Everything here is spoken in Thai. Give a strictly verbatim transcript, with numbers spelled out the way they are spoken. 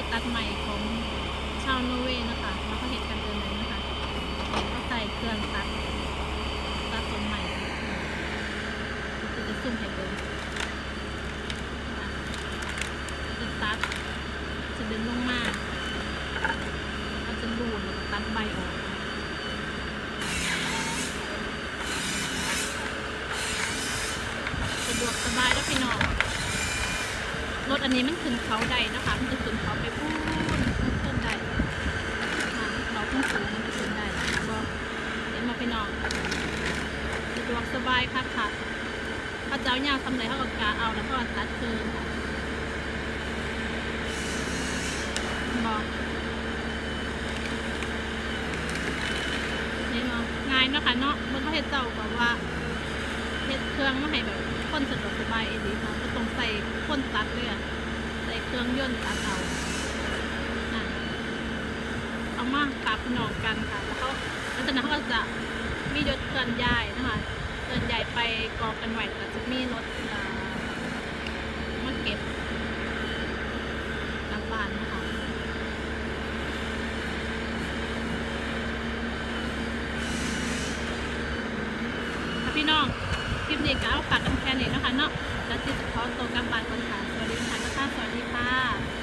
ตัดใหม่ของชาวโนอร์เวย์นะคะแล้วก็เห็นกันเดินเลยนะคะเขาใส่เครื่องตัดตัดต้นใหม่จะจะซุ่มให้เบิ้งจะตัดจะดึงลงมาเราจะรูดแล้วก็ตัดใบออกสะดวกสบายแล้วพี่น้องรถอันนี้มันขึ้นเขาใดนะคะมันจะขึ้นเขาไปพูนขึ้นใดเขาขึ้นสูงมันจะขึ้นใดก็เห็นมาพี่น้องสะดวกสบายค่ะค่ะพระเจ้าเนี่ยทำไรเขาก็กาเอาแล้วก็ตัดคืนบอกนี่เนาะง่ายเนาะค่ะเนาะมันก็เห็ดเจ้าแบบว่าเห็ดเครื่องมาให้แบบคนสะดวกสบายเอดีค่ะก็ต้องใส่คนตัดเลยใส่เครื่องยนต์ตัดเอาเอามาตัดหนองกันค่ะแล้วเขาแล้วจากนั้นเขาก็จะมีรถเคลื่อนย้ายนะคะเคลื่อนย้ายไปกองกันไว้แต่จะมีรถมาเก็บกลับบ้านนะคะพี่น้องคลิปนี้ก็เอาฝากกันแค่นี้นะคะเนาะแล้วที่จะขอตัวกลับบ้านก่อนค่ะสวัสดีค่ะทุกท่านสวัสดีค่ะ